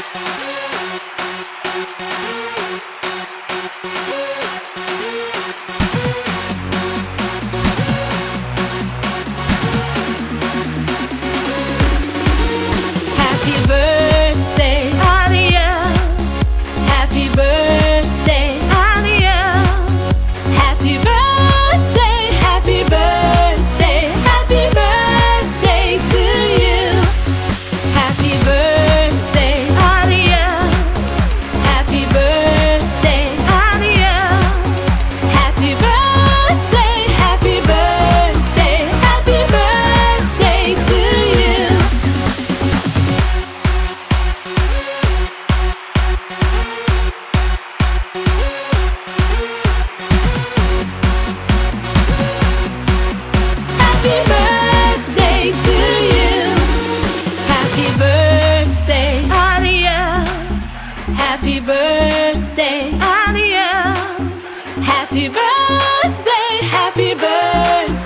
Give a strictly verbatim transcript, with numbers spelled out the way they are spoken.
Happy birthday, ADIEL. Happy birthday, ADIEL. Happy birthday, happy birthday, happy birthday to you. Happy birthday, ADIEL. Happy birthday, ADIEL. Happy birthday, happy birthday, happy birthday to you. Happy birthday to you. Happy birthday, ADIEL. Happy birthday, ADIEL. Happy birthday, happy birthday.